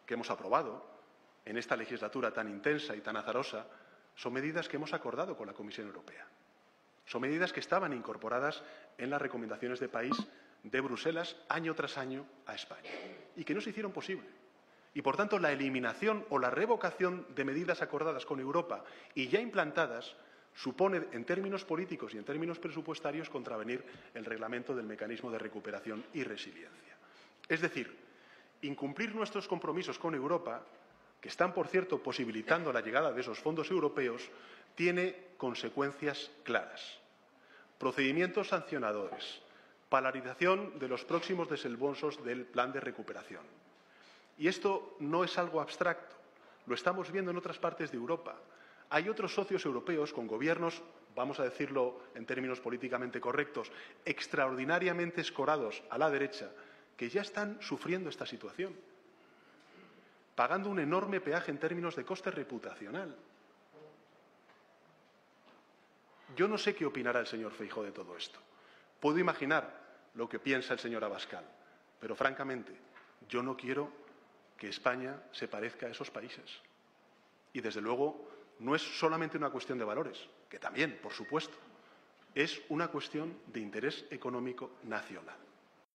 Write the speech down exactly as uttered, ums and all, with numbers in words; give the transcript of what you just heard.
que hemos aprobado en esta legislatura tan intensa y tan azarosa son medidas que hemos acordado con la Comisión Europea. Son medidas que estaban incorporadas en las recomendaciones de país de Bruselas año tras año a España y que no se hicieron posible. Y, por tanto, la eliminación o la revocación de medidas acordadas con Europa y ya implantadas supone, en términos políticos y en términos presupuestarios, contravenir el reglamento del mecanismo de recuperación y resiliencia. Es decir, incumplir nuestros compromisos con Europa, que están, por cierto, posibilitando la llegada de esos fondos europeos, tiene consecuencias claras. Procedimientos sancionadores, paralización de los próximos desembolsos del plan de recuperación. Y esto no es algo abstracto, lo estamos viendo en otras partes de Europa. Hay otros socios europeos con gobiernos, vamos a decirlo en términos políticamente correctos, extraordinariamente escorados a la derecha, que ya están sufriendo esta situación, pagando un enorme peaje en términos de coste reputacional. Yo no sé qué opinará el señor Feijóo de todo esto. Puedo imaginar lo que piensa el señor Abascal, pero francamente yo no quiero que España se parezca a esos países. Y, desde luego, no es solamente una cuestión de valores, que también, por supuesto, es una cuestión de interés económico nacional.